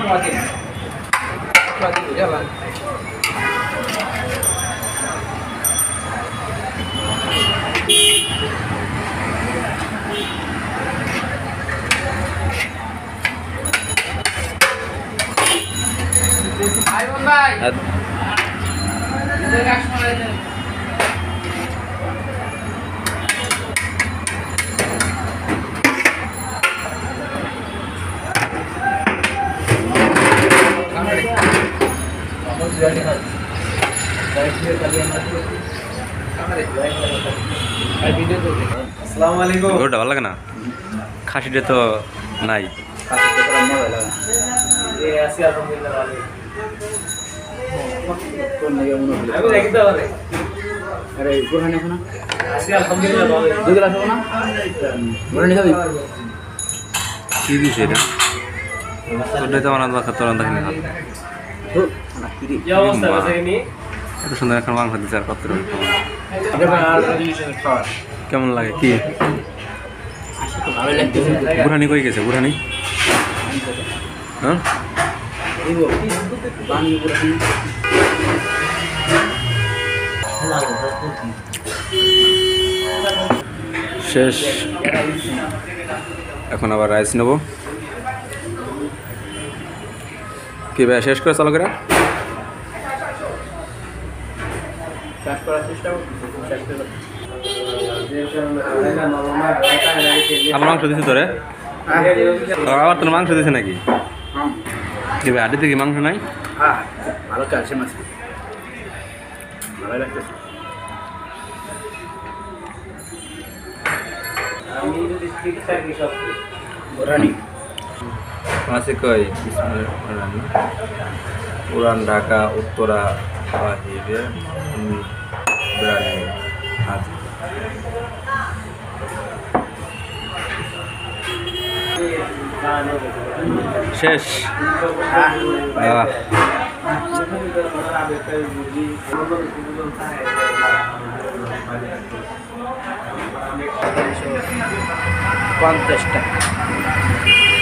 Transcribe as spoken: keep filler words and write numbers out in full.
গরুটা ভালো লাগে না, খাসিটা তো নাই। কি দিছে এটা? তোরটাই তো আমার আন্দাজ, তোর আন্দাজ কিনে এত সুন্দর এখন মাংস দিচ্ছে। আর কত কেমন লাগে? কি বুড়ানি কই গেছে? বুড়ানি হ্যাঁ শেষ। এখন আবার রাইস নেব। কি ভাই শেষ করে চালু করে আমার মাংস দিছি তোরে? আবার তোর মাংস দিছে নাকি? কি ভাই আডিতে কি মাংস নাই? ভালো ক্যালসিয়াম আছে, ভালো লাগতেছে। পুরান ঢাকা উত্তরা শেষ। পঞ্চাশ টাকা।